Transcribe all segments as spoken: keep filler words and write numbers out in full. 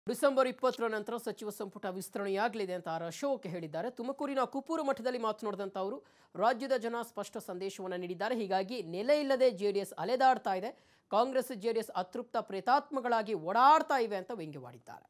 December ಇಪ್ಪತ್ತರ ನಂತರ ಸಚಿವ ಸಂಪುಟ ವಿಸ್ತರಣೆಯಾಗಲಿದೆ ಅಂತ ಆರ್ ಅಶೋಕ್ ಹೇಳಿದ್ದಾರೆ. ತುಮಕೂರಿನ ಕುಪ್ಪೂರು ಮಠದಲ್ಲಿ ಮಾತನಾಡಿದಂತ ಅವರು ರಾಜ್ಯದ ಜನ ಸ್ಪಷ್ಟ ಸಂದೇಶವನ್ನು ನೀಡಿದ್ದಾರೆ. ಹೀಗಾಗಿ ನೆಲೆ ಇಲ್ಲದೆ ಜೆಡಿಎಸ್ ಅಲೆದಾಡ್ತಾ ಇದೆ. ಕಾಂಗ್ರೆಸ್ ಜೆಡಿಎಸ್ ಅತೃಪ್ತ ಪ್ರೇತಾತ್ಮಗಳಾಗಿ ಓಡಾಡ್ತಾ ಇವೆ ಅಂತ ವ್ಯಂಗ್ಯವಾಡಿದ್ದಾರೆ.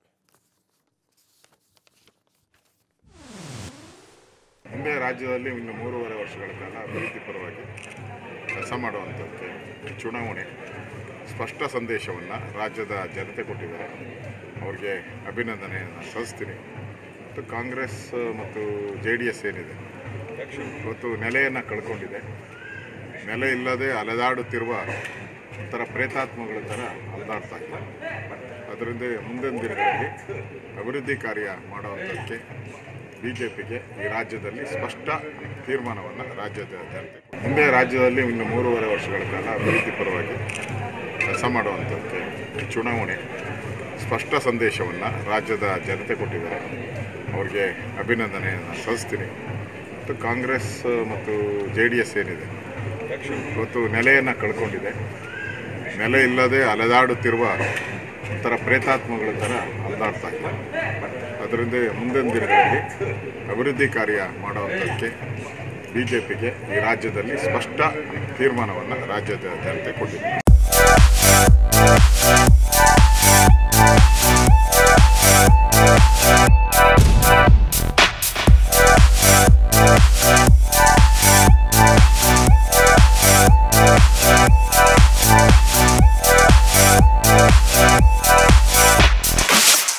ಹಿಂದೆ ರಾಜ್ಯದಲ್ಲಿ ಇನ್ನು ಮೂರುವರೆ ವರ್ಷಗಳ ಕಾಲ ಅಭಿವೃದ್ಧಿ ಪರವಾಗಿ ಕೆಲಸ ಮಾಡುವಂಥದ್ದಕ್ಕೆ ಚುನಾವಣೆ ಸ್ಪಷ್ಟ ಸಂದೇಶವನ್ನು ರಾಜ್ಯದ ಜನತೆ ಕೊಟ್ಟಿದ್ದಾರೆ. ಅವ್ರಿಗೆ ಅಭಿನಂದನೆಯನ್ನು ಸಲ್ಲಿಸ್ತೀನಿ. ಮತ್ತು ಕಾಂಗ್ರೆಸ್ ಮತ್ತು ಜೆ ಡಿ ಎಸ್ ಏನಿದೆ ಇವತ್ತು ನೆಲೆಯನ್ನು ಕಳ್ಕೊಂಡಿದೆ. ನೆಲೆ ಇಲ್ಲದೆ ಅಲೆದಾಡುತ್ತಿರುವ ಒಂಥರ ಪ್ರೇತಾತ್ಮಗಳ ಥರ ಅಲೆದಾಡ್ತಾ ಇದೆ. ಅದರಿಂದ ಮುಂದಿನ ದಿನಗಳಲ್ಲಿ ಅಭಿವೃದ್ಧಿ ಕಾರ್ಯ ಮಾಡುವಂಥದ್ದಕ್ಕೆ ಬಿ ಜೆ ಪಿಗೆ ಈ ರಾಜ್ಯದಲ್ಲಿ ಸ್ಪಷ್ಟ ತೀರ್ಮಾನವನ್ನು ರಾಜ್ಯದ ಜನತೆ. ಹಿಂದೆ ರಾಜ್ಯದಲ್ಲಿ ಇನ್ನು ಮೂರುವರೆ ವರ್ಷಗಳ ಕಾಲ ಅಭಿವೃದ್ಧಿ ಪರವಾಗಿ ಕೆಲಸ ಮಾಡುವಂಥದ್ದಕ್ಕೆ ಚುನಾವಣೆ ಸ್ಪಷ್ಟ ಸಂದೇಶವನ್ನು ರಾಜ್ಯದ ಜನತೆ ಕೊಟ್ಟಿದ್ದಾರೆ. ಅವ್ರಿಗೆ ಅಭಿನಂದನೆಯನ್ನು ಸಲ್ಲಿಸ್ತೀನಿ. ಮತ್ತು ಕಾಂಗ್ರೆಸ್ ಮತ್ತು ಜೆ ಡಿ ಎಸ್ ಏನಿದೆ ಇವತ್ತು ನೆಲೆಯನ್ನು ಕಳ್ಕೊಂಡಿದೆ. ನೆಲೆ ಇಲ್ಲದೆ ಅಲೆದಾಡುತ್ತಿರುವ ಒಂಥರ ಪ್ರೇತಾತ್ಮಗಳ ಥರ ಅಲೆದಾಡ್ತಾ ಇದೆ. ಅದರಿಂದ ಮುಂದಿನ ದಿನಗಳಲ್ಲಿ ಅಭಿವೃದ್ಧಿ ಕಾರ್ಯ ಮಾಡುವಂಥದ್ದಕ್ಕೆ ಬಿ ಜೆ ಪಿಗೆ ಈ ರಾಜ್ಯದಲ್ಲಿ ಸ್ಪಷ್ಟ ತೀರ್ಮಾನವನ್ನು ರಾಜ್ಯದ ಜನತೆ ಕೊಟ್ಟಿದೆ.